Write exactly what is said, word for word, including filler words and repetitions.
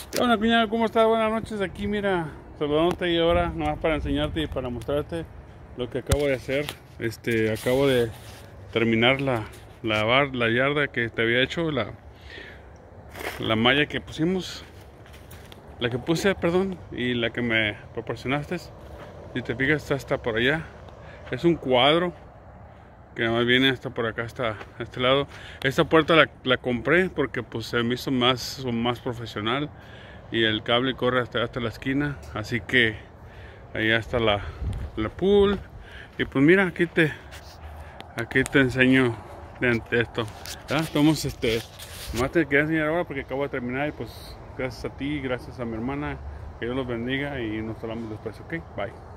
Hola cuñado, ¿cómo estás? Buenas noches, aquí mira, saludándote y ahora nomás para enseñarte y para mostrarte lo que acabo de hacer. Este, acabo de terminar la, la, bar, la yarda que te había hecho, la, la malla que pusimos, la que puse, perdón, y la que me proporcionaste. Si te fijas, está hasta por allá. Es un cuadro que además viene hasta por acá, hasta este lado. Esta puerta la, la compré porque pues se me hizo más, más profesional y el cable corre hasta, hasta la esquina, así que ahí está la, la pool. Y pues mira, aquí te aquí te enseño de esto. ¿Ya? Estamos este más te quería enseñar ahora porque acabo de terminar y pues gracias a ti, gracias a mi hermana, que Dios los bendiga y nos hablamos después, ok, bye.